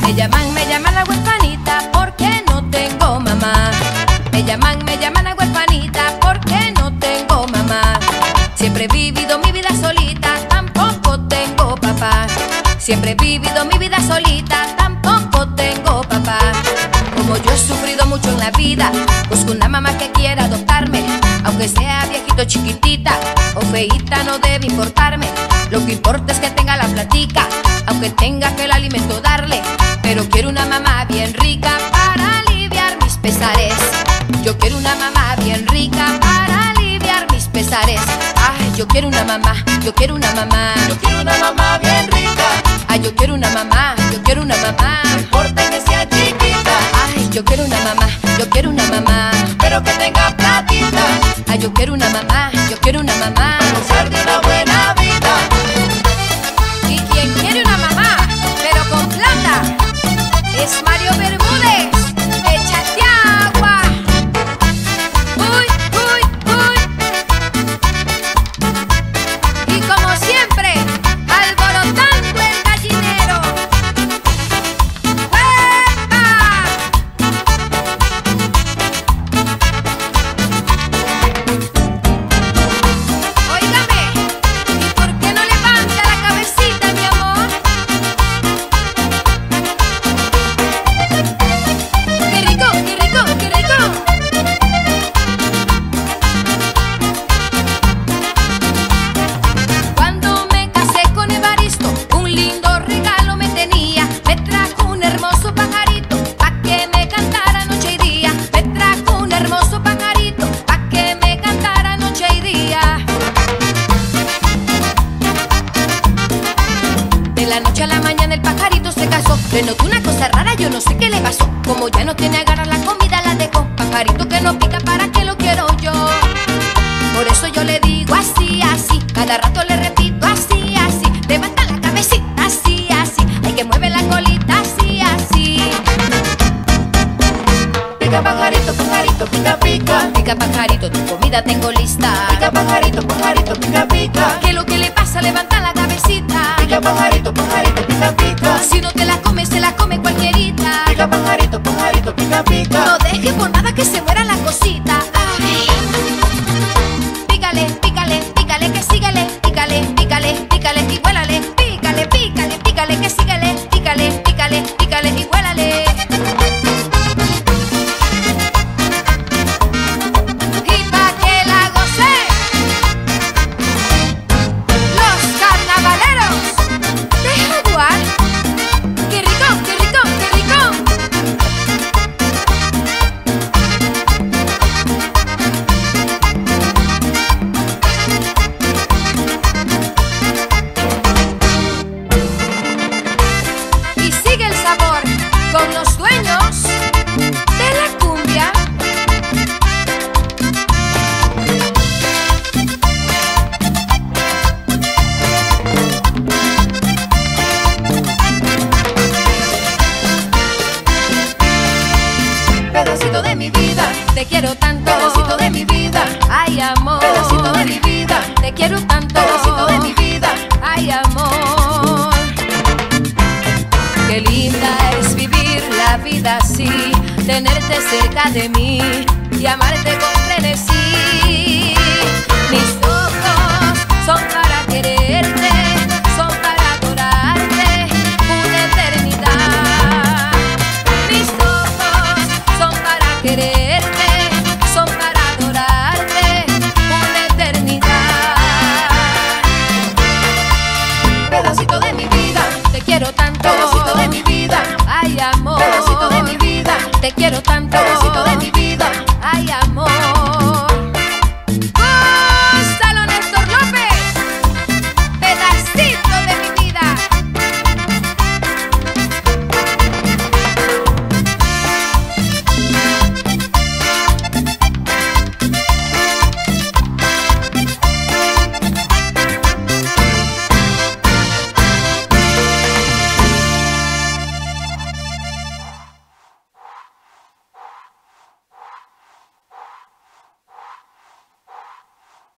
Me llaman la huerfanita porque no tengo mamá. Me llaman la huerfanita porque no tengo mamá. Siempre he vivido mi vida solita, tampoco tengo papá. Siempre he vivido mi vida solita, tampoco tengo papá. Como yo he sufrido mucho en la vida, busco una mamá que quiera adoptarme. Aunque sea viejito, chiquitita o feíta, no debe importarme. Lo que importa es que tenga la platica, aunque tenga que el alimento darle. Pero quiero una mamá bien rica para aliviar mis pesares. Yo quiero una mamá bien rica para aliviar mis pesares. Ay, yo quiero una mamá, yo quiero una mamá. Yo quiero una mamá bien rica. Ay, yo quiero una mamá, yo quiero una mamá. No importa que sea chiquita. Ay, yo quiero una mamá, yo quiero una mamá. Pero que tenga platita. Ay, yo quiero una mamá, yo quiero una mamá. Para gozar de una buena vida. Y quien quiere una mamá, pero con plata, es Mario Bermúdez. Échate agua. Uy, uy, uy. Y como siempre, alborotando el gallinero. ¡Uepa! Óigame, ¿y por qué no levanta la cabecita, mi amor? ¡Qué rico, qué rico, qué rico! Cuando me casé con Evaristo, un lindo regalo me tenía. Me trajo un hermoso pajarito pa' que me cantara noche y día. Me trajo un hermoso pajarito pa' que me cantara noche y día. De la noche a la mañana el pajarito se casó. Le notó una cosa rara, yo no sé qué le pasó. Como ya no tiene agarrar la comida, la dejó. Pajarito que no pica, ¿para qué lo quiero yo? Por eso yo le digo así, así. Cada rato le repito así, así. Levanta la cabecita así, así. Hay que mueve la colita así, así. Pica pajarito, pajarito, pica pica. Pica pajarito, tu comida tengo lista. Pica pajarito, pajarito, pica pica. ¿Qué es lo que le pasa? Levanta la cabecita. Pica pajarito, pajarito, pica pica. Si no te la comes, se la come cualquierita. Pica pajarito, pajarito, pica pica. No deje por nada que se muera la cosita. Ay. Pícale, pícale, pícale, que sígale. Pícale, pícale, pícale y huélale. Pícale, pícale, pícale, que sígale. Pícale, pícale, pícale y huélale. Y pa' que la goce, los carnavaleros de Jaguar. ¡Qué rico, qué rico, qué rico! Y sigue el sabor con los dueños de la cumbia. Pedacito de mi vida. Te quiero tanto, Pedacito de mi vida. ay amor. Pedacito de mi vida. Te quiero tanto, Pedacito de mi vida. ay amor. Qué linda es vivir la vida así, tenerte cerca de mí y amarte con frenesí. Mis ojos son para quererte, son para adorarte una eternidad. Mis ojos son para quererte, son para adorarte una eternidad. Pedacito de mi vida. Te quiero tanto, Pedacito de mi vida. ay amor. Pedacito de mi vida. Te quiero tanto, Pedacito de mi vida. ay amor.